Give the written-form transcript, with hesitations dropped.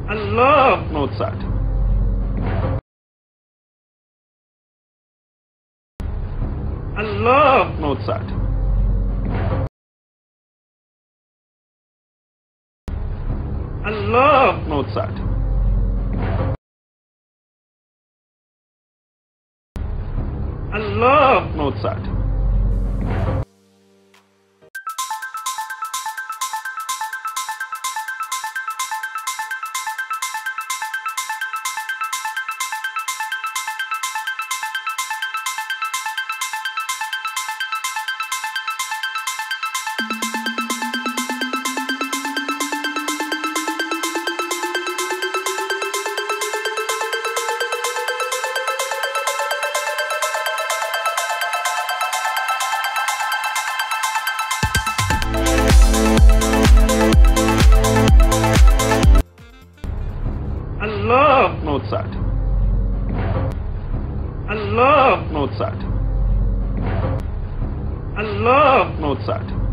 I love Mozart. I love Mozart. I love Mozart. I love Mozart. I love Mozart. I love Mozart. I love Mozart.